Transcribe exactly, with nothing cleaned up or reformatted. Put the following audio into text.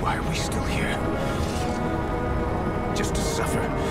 Why are we still here? Just to suffer.